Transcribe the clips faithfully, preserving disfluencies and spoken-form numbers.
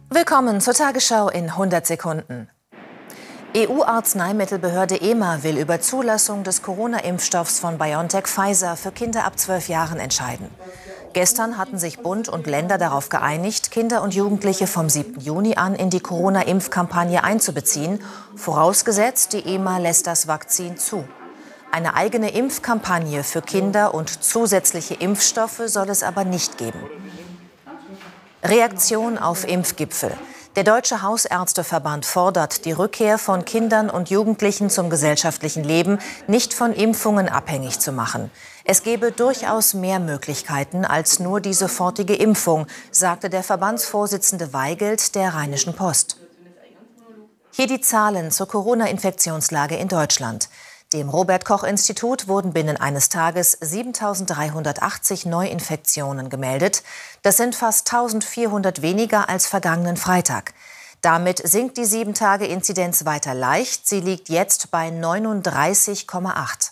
Willkommen zur Tagesschau in hundert Sekunden. E U-Arzneimittelbehörde E M A will über Zulassung des Corona-Impfstoffs von BioNTech Pfizer für Kinder ab zwölf Jahren entscheiden. Gestern hatten sich Bund und Länder darauf geeinigt, Kinder und Jugendliche vom siebten Juni an in die Corona-Impfkampagne einzubeziehen, vorausgesetzt, die E M A lässt das Vakzin zu. Eine eigene Impfkampagne für Kinder und zusätzliche Impfstoffe soll es aber nicht geben. Reaktion auf Impfgipfel. Der Deutsche Hausärzteverband fordert, die Rückkehr von Kindern und Jugendlichen zum gesellschaftlichen Leben nicht von Impfungen abhängig zu machen. Es gebe durchaus mehr Möglichkeiten als nur die sofortige Impfung, sagte der Verbandsvorsitzende Weigelt der Rheinischen Post. Hier die Zahlen zur Corona-Infektionslage in Deutschland. Dem Robert-Koch-Institut wurden binnen eines Tages siebentausenddreihundertachtzig Neuinfektionen gemeldet. Das sind fast eintausendvierhundert weniger als vergangenen Freitag. Damit sinkt die sieben Tage Inzidenz weiter leicht. Sie liegt jetzt bei neununddreißig Komma acht.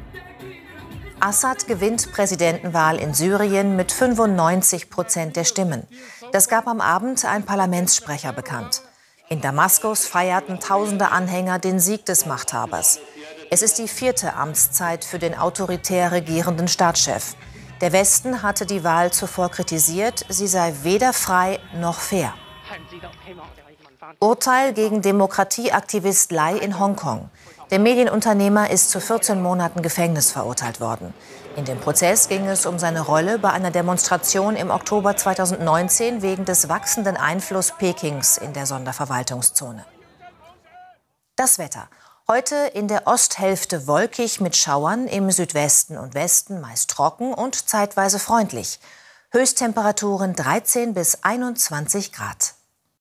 Assad gewinnt Präsidentenwahl in Syrien mit fünfundneunzig Prozent der Stimmen. Das gab am Abend ein Parlamentssprecher bekannt. In Damaskus feierten tausende Anhänger den Sieg des Machthabers. Es ist die vierte Amtszeit für den autoritär regierenden Staatschef. Der Westen hatte die Wahl zuvor kritisiert, sie sei weder frei noch fair. Urteil gegen Demokratieaktivist Lai in Hongkong. Der Medienunternehmer ist zu vierzehn Monaten Gefängnis verurteilt worden. In dem Prozess ging es um seine Rolle bei einer Demonstration im Oktober zweitausendneunzehn wegen des wachsenden Einflusses Pekings in der Sonderverwaltungszone. Das Wetter. Heute in der Osthälfte wolkig mit Schauern, im Südwesten und Westen meist trocken und zeitweise freundlich. Höchsttemperaturen dreizehn bis einundzwanzig Grad.